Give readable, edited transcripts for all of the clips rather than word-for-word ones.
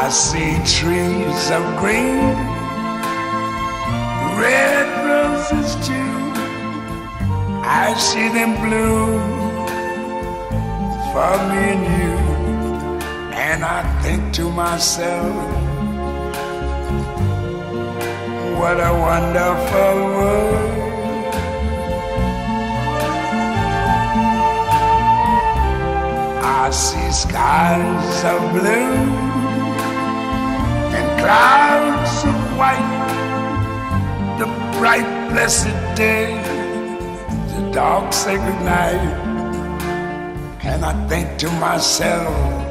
I see trees of green, red roses too. I see them bloom for me and you. And I think to myself, what a wonderful world. I see skies of blue and clouds of white, the bright blessed day, the dark sacred night. And I think to myself,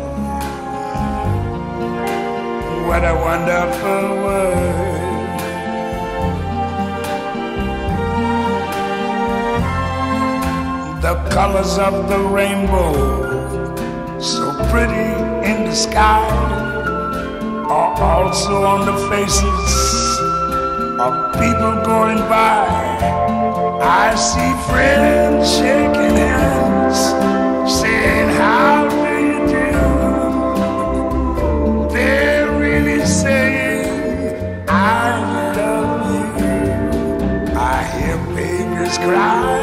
what a wonderful world. The colors of the rainbow, so pretty in the sky, are also on the faces of people going by. I see friends shaking hands, saying, how do you do? They're really saying, I love you. I hear babies cry,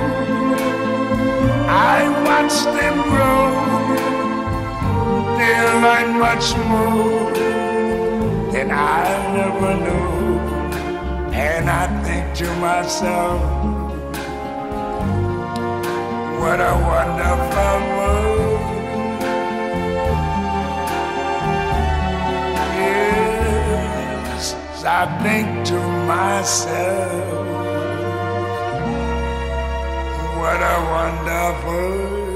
I watch them grow. They'll learn much more than I never knew. And I think to myself, what a wonderful world. Yes, I think to myself, what a wonderful world.